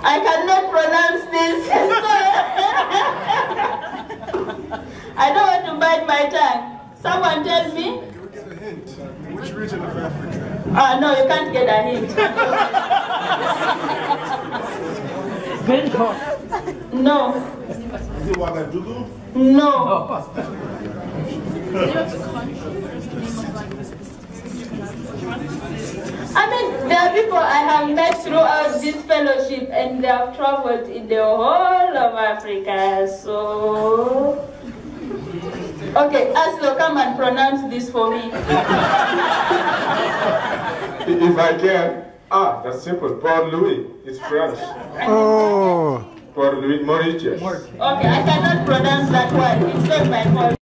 I cannot pronounce this. I don't want to bite my tongue. Someone tell me. Can we get a hint? Which region of Africa? No, you can't get a hint. No. Is it Ouagadougou? No. I mean, there are people I have met throughout this fellowship and they have traveled in the whole of Africa, so... Okay, Aslo, come and pronounce this for me. If I can. That's simple. Port Louis. It's French. Oh. Port Louis, Mauritius. Okay, I cannot pronounce that one. It's not my fault.